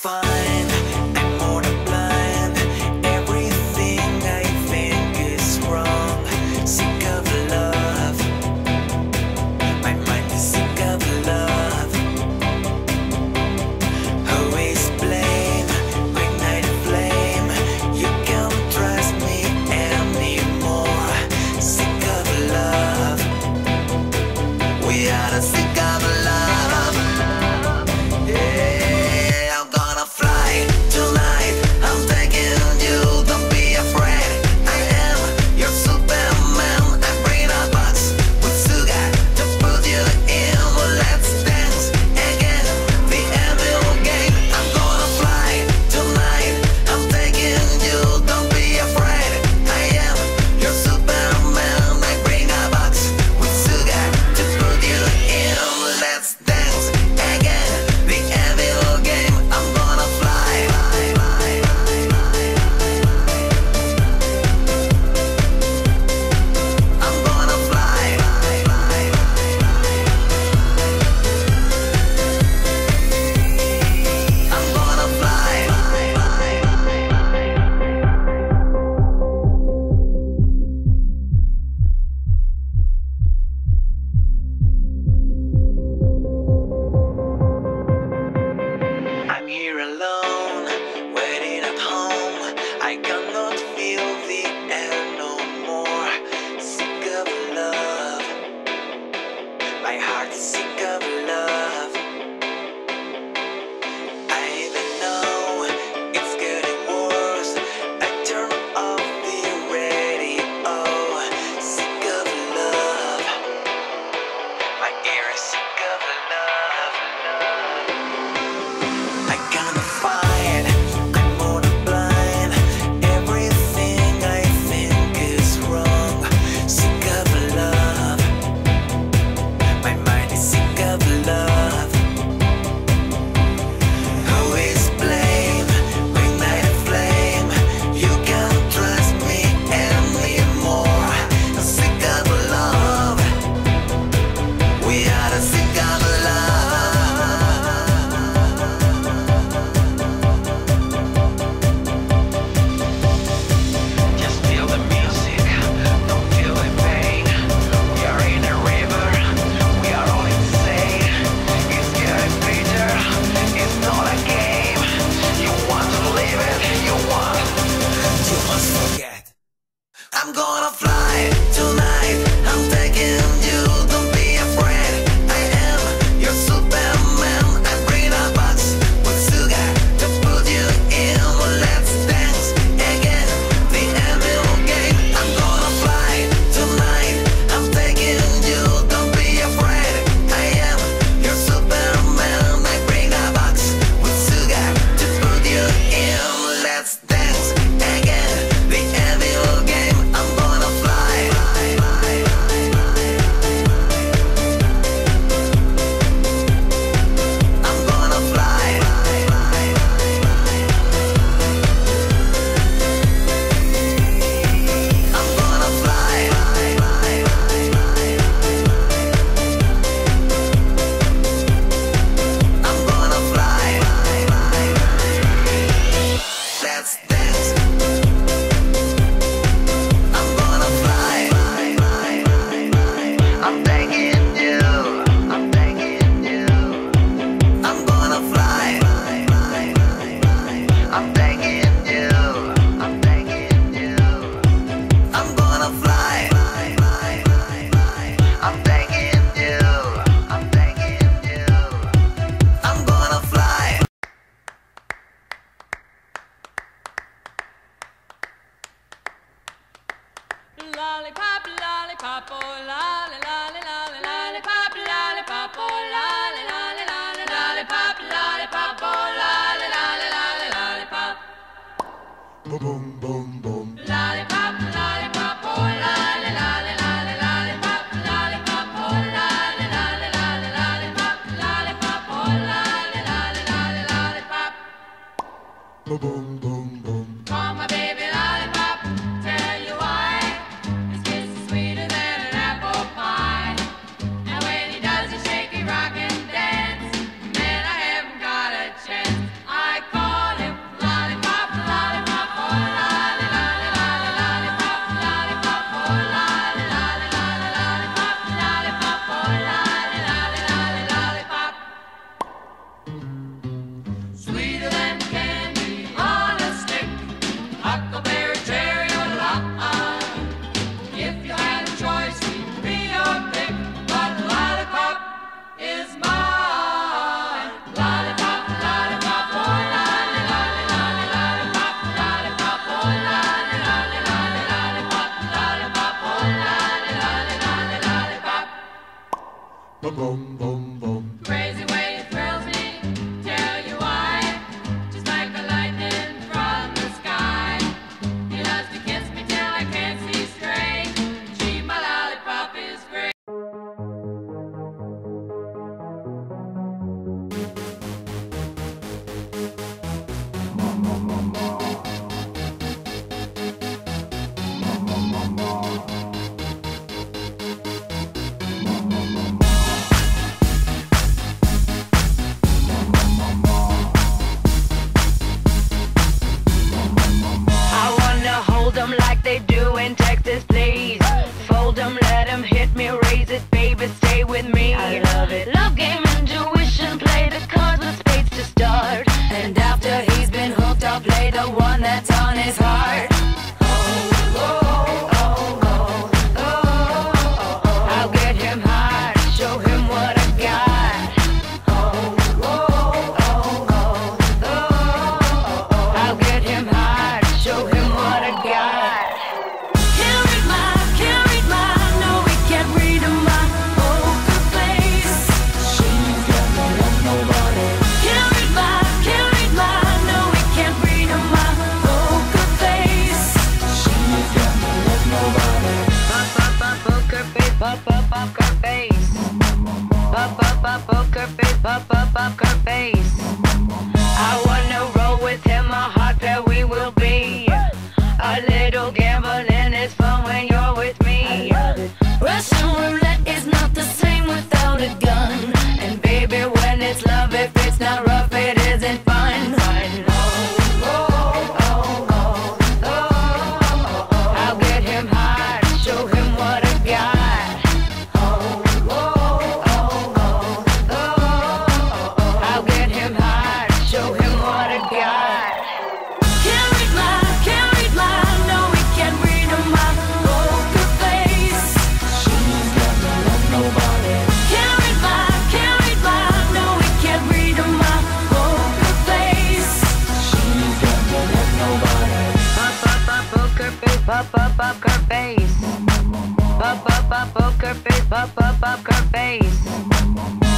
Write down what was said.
find I'm more than blind. Everything I think is wrong. Sick of love. My mind is sick of love. Always blame, ignite a flame. You can't trust me anymore. Sick of love. We are the sick of love. My heart's sick of love. I even know it's getting worse. I turn off the radio. Sick of love. My ear is sick of love. I can't fight. I'm more than blind. Everything I think is wrong. Sick of love. My mind is sick of love. Always blame, ignite a flame. You can't trust me anymore. Sick of love. We are the sick of love. Just feel the music, don't feel the pain. We are in a river. We are all insane. It's getting bitter. It's not a game. You want to live it. You must forget. I'm gonna fly tonight. I'm taking you. Don't be afraid. I am your Superman. I bring a box with sugar to put you in. Let's dance again. The evil game. I'm gonna fly tonight. I'm taking you. Don't be afraid. I am your Superman. I bring a box with sugar to put you in. Let's dance again. The evil game. I'm gonna fly. I'm gonna fly. I'm gonna fly. I'm gonna fly. Let's dance. I'm gonna fly. I'm taking you. I'm taking you. I'm gonna fly. I'm taking you. I'm taking you. I'm gonna fly. I'm taking you. I'm taking you. I'm gonna fly. Lollipop, lollipop, oh lolly, lolly, lolly, lollipop, lollipop, oh lolly, lolly, lolly, lollipop, lollipop, oh lolly, lolly, lolly, lollipop. Boom, boom, boom, boom. Lollipop, lollipop, oh lolly, lolly, lolly, lollipop, lollipop, oh lolly, lolly, lolly, lollipop, lollipop, oh lolly, lolly, lolly, lollipop. Boom, boom, boom, boom. Call my baby lollipop, tell you why. His kiss is sweeter than an apple pie. And when he does, he shake, he rock and dance. Man, I haven't got a chance. I call that's on his heart. I'll get him hard, show him what I got. I'll get him hard, show him what I got. Can't read my, no, we can't read my poker face. She's got me like nobody. Can't read my, no, we can't read my poker face. She's got me like nobody. Poker face, poker face. Poker face, poker face. I wanna roll with him, a hot pair we will be. A little gambling is fun when you're with me. Russian roulette is not the same without a gun. And baby, when it's love, if it's not rough, it isn't fun. I'll get him hard, show him what I got. I'll get him hard, show him what I got. Can't read my, no, we can't read my poker face. She's got me like nobody. Can't read my, no, we can't read my poker face. She's got me like nobody. Poker face, poker face. Poker face, poker face.